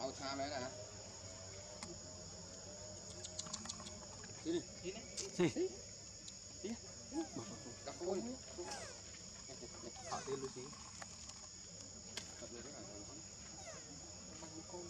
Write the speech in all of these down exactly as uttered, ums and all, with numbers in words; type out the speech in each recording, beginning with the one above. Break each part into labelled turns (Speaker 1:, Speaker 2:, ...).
Speaker 1: màu tham đấy nè. Đi đi. Đi đi. Đi. Cặp phôi. Họ tên luôn gì? Cặp này cái này rồi. Băng con.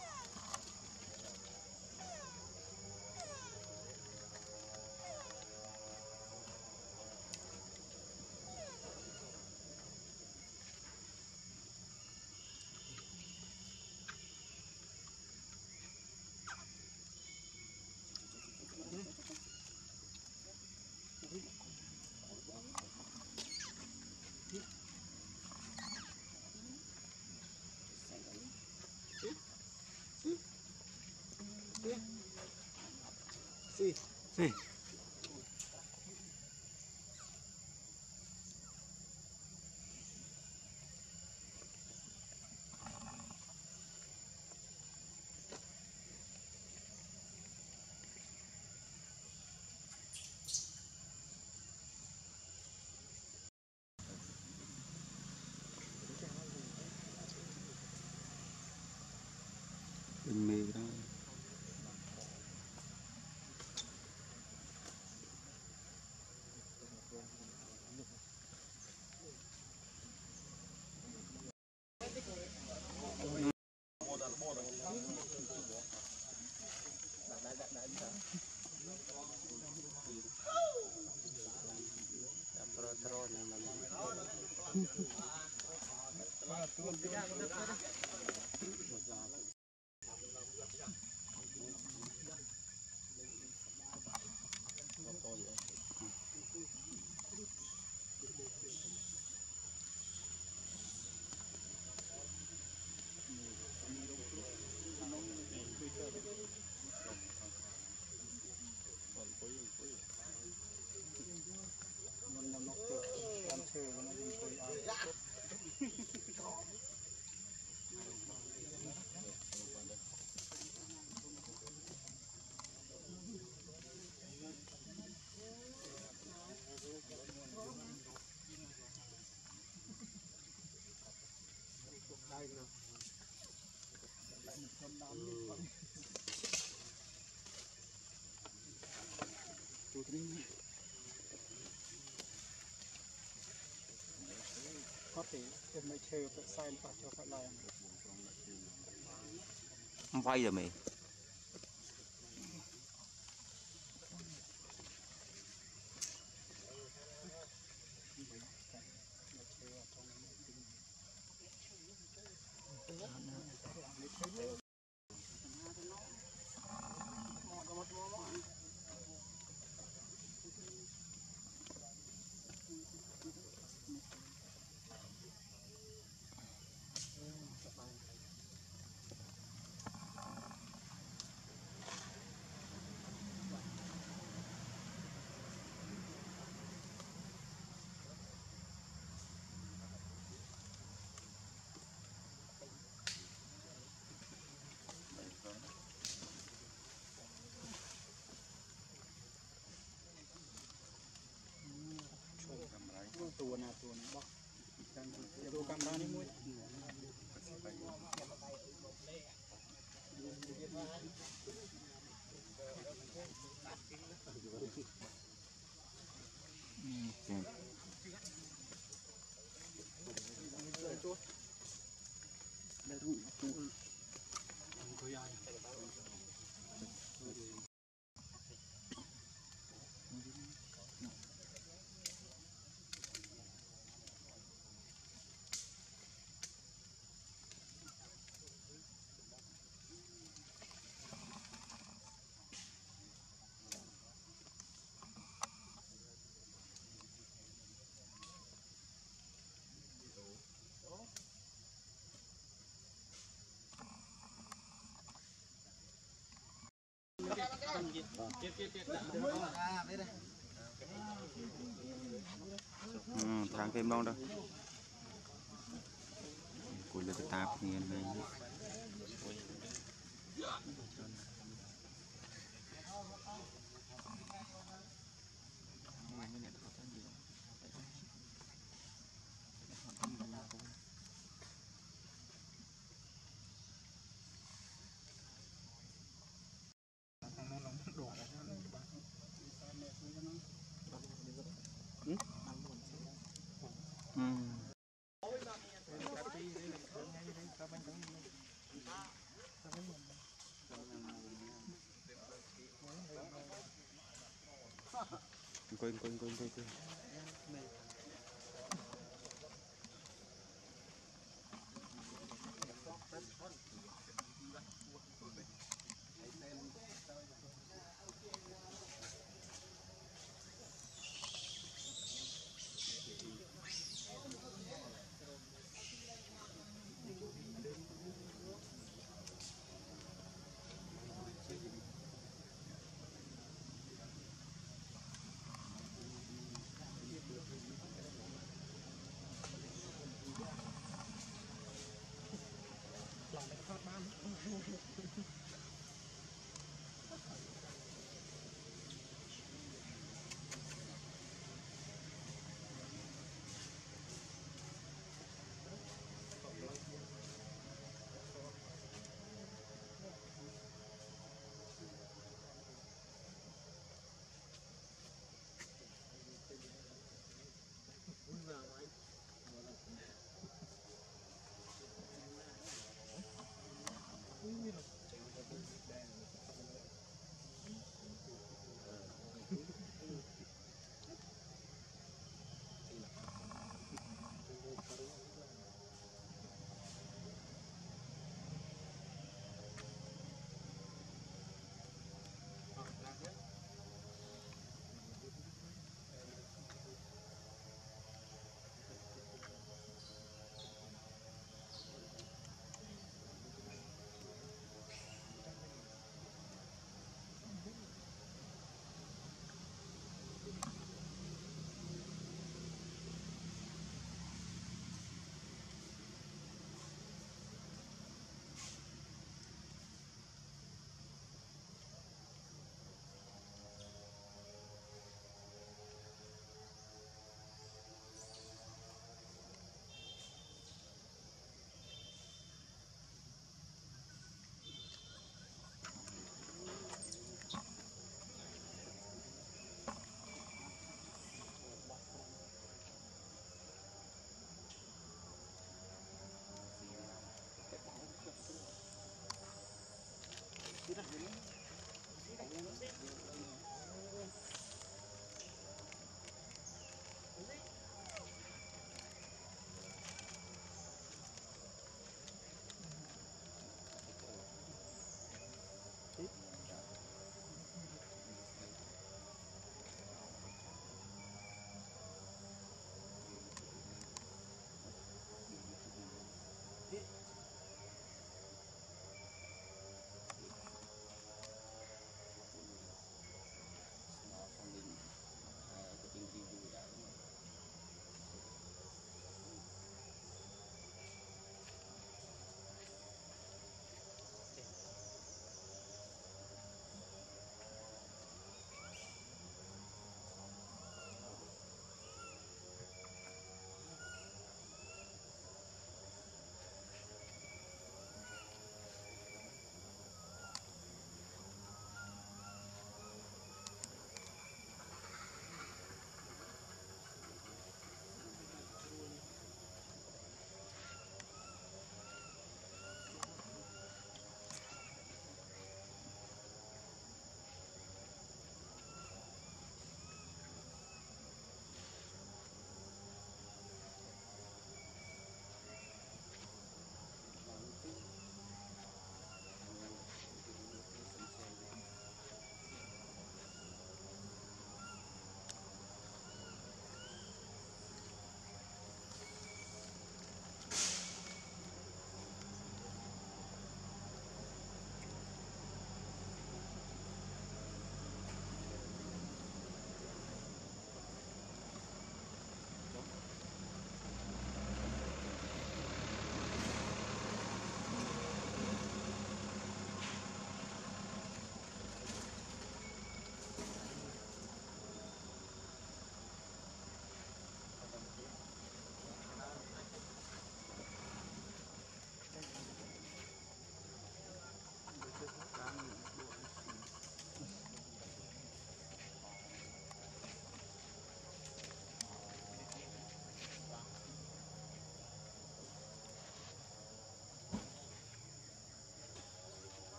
Speaker 2: Sí. Sí.
Speaker 3: Bình mì đó.
Speaker 2: Có thể em mới chơi phải sai phải cho phải lại
Speaker 3: không quay rồi mày.
Speaker 2: tua nào tua này bóc tua camera này mũi đây rủ tua có ai
Speaker 3: Ừ, thằng phim đông đâu cuối là cái tạp nghiền này
Speaker 2: Tapi đây là thường ngay đây sao bánh trắng đi. Sao bánh mầm.
Speaker 3: Coi coi coi coi coi.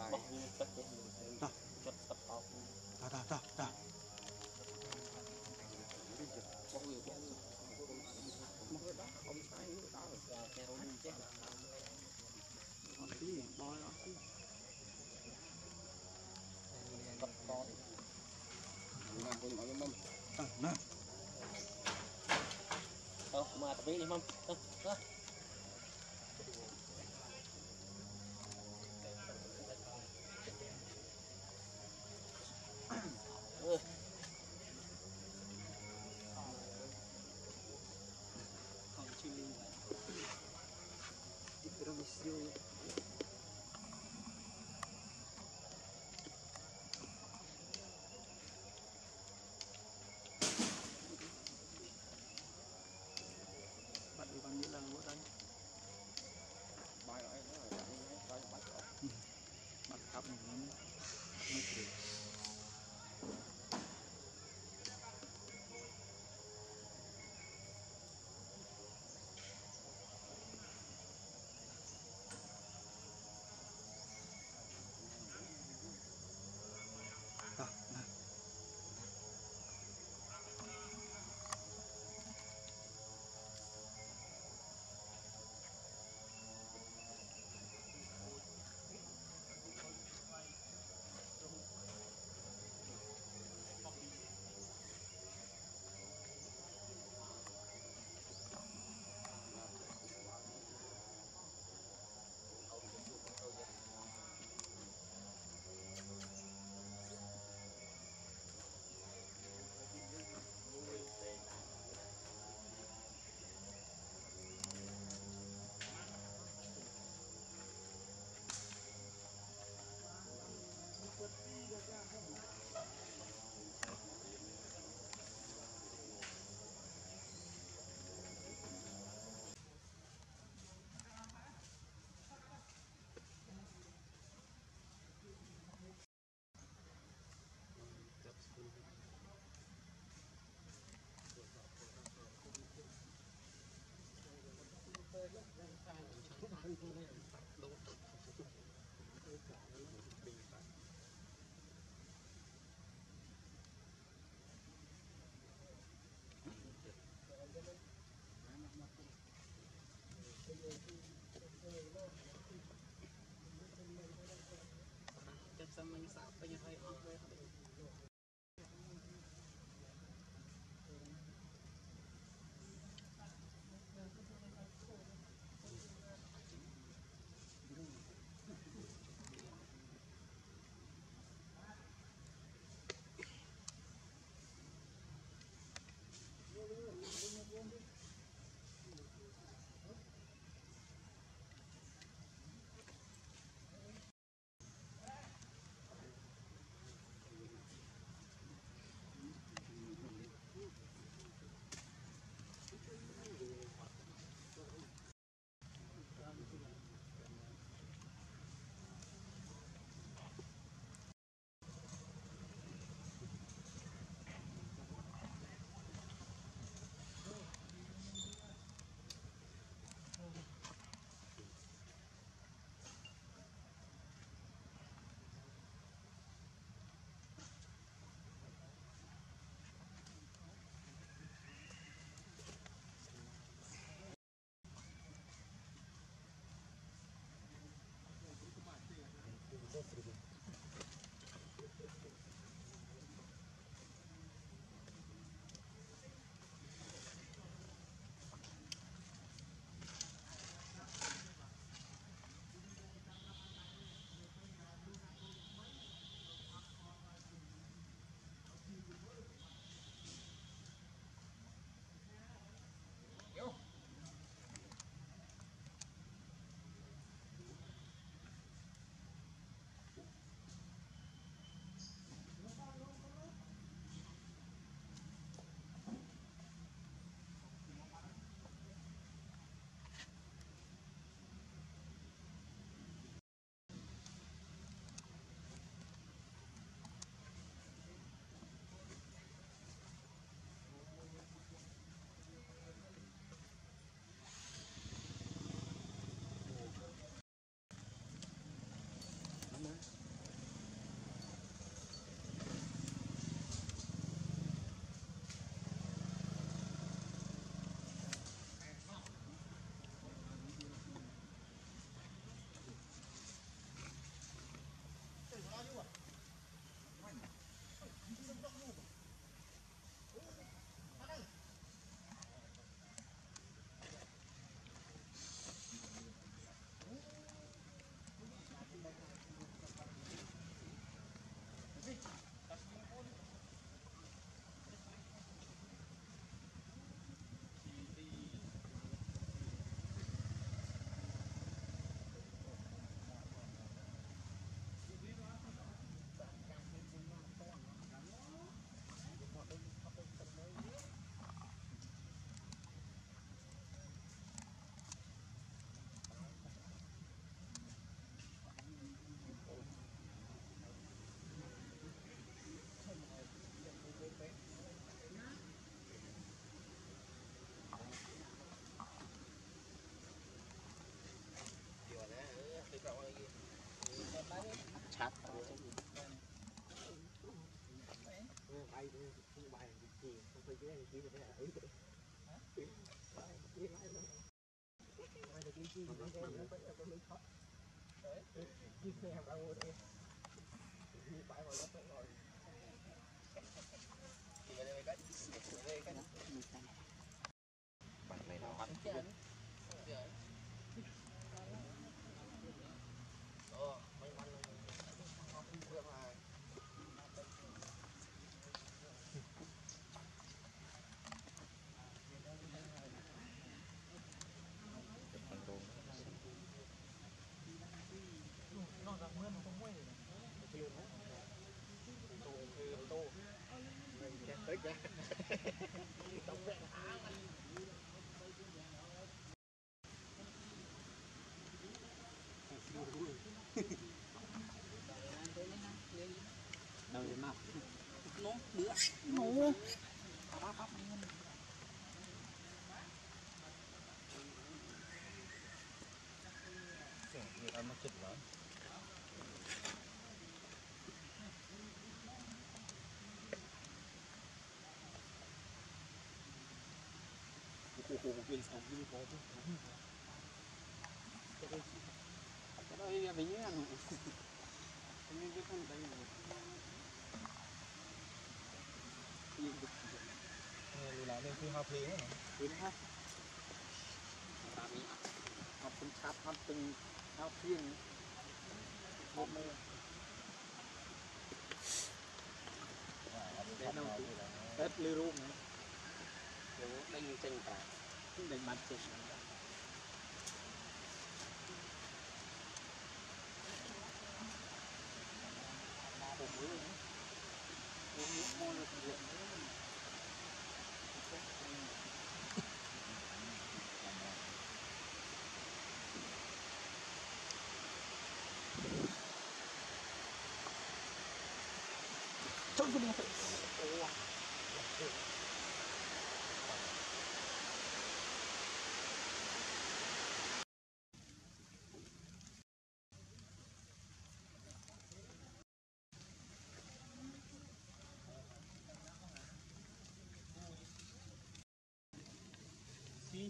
Speaker 1: bài
Speaker 3: Đó. Đó, đó, đó, đó. Đó, nè.
Speaker 1: Đâu mà tập đi đi không? Đâu, đó. Ừ.
Speaker 2: Bắt đi con như là ở đây.
Speaker 1: Bài lại nó là chạy ngay coi bắt đó.
Speaker 2: Bắt cặp một nó mới kịp.
Speaker 3: Đó, nè.
Speaker 2: bay không bay làm gì không phải cái này kia này ấy bay kia bay luôn bay được cái gì nó cái nó phải có mấy khó kia xe bao nhiêu đây bay vào nó rồi thì đây cái đây cái
Speaker 1: Bạn này nó
Speaker 2: bắn chưa ờ may mắn là không được mà nó ra mưa nó không quay cái luôn đó tôคือtô cái tới cái tóc vẹn đâu thế nào nó bữa nó
Speaker 1: người ta nó chụp lắm.
Speaker 2: Ủa ủa bên sau kia có chứ cái đây cái đây bây giờ nó cái cái con đây là
Speaker 1: Lùi lại lên khi hoa phí hả?
Speaker 2: Phí ha làm gì học từng chắp học từng học phiên một mê để đâu hết lưu rung này rồi đánh tranh cả đánh bắn tranh một bữa nữa uống nước ngon rồi thì trông cái này
Speaker 1: Xí.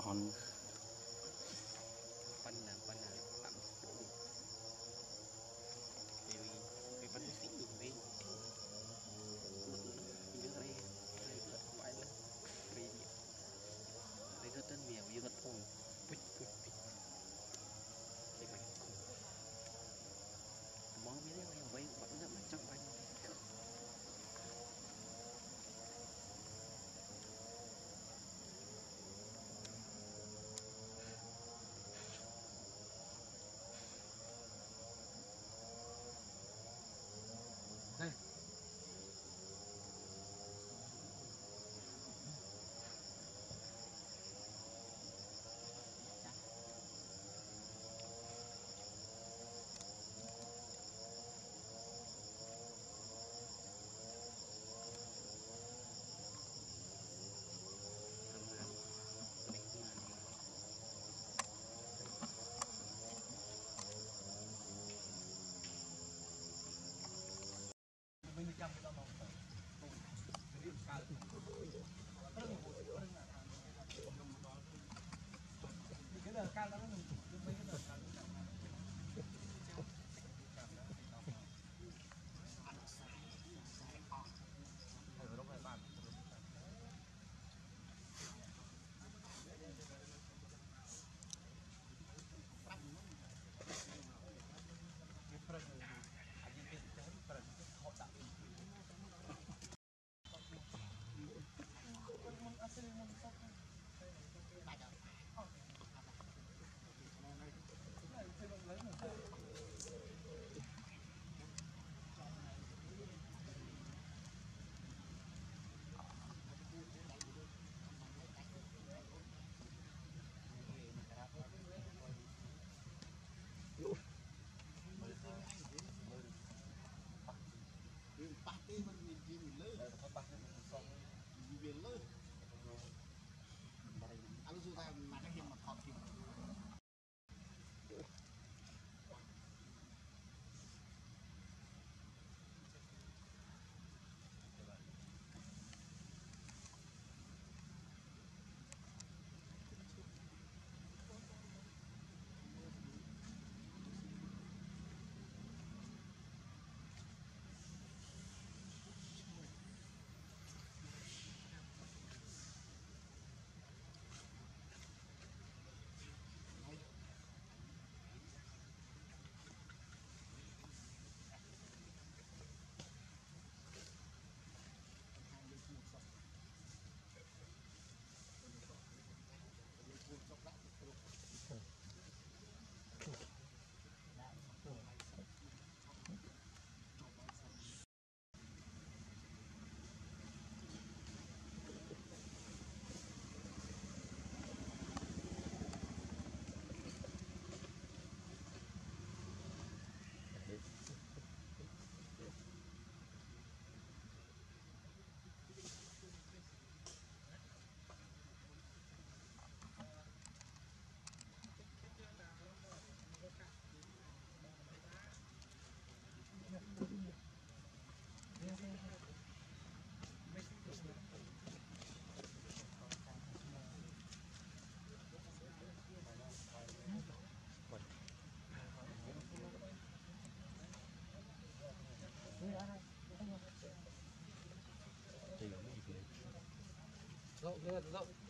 Speaker 3: hòn
Speaker 2: Pan là pan là tạm vì vì pan xí vì vì nhớ đây đây thật vậy là vì đây rất đơn miệng vì rất phong bích bích bích thì mình mong biết là vậy bạn rất là trong bánh đây mình chăm cái đó mà cái đợt cao đó mình mấy cái đợt cao Rộng, rộng.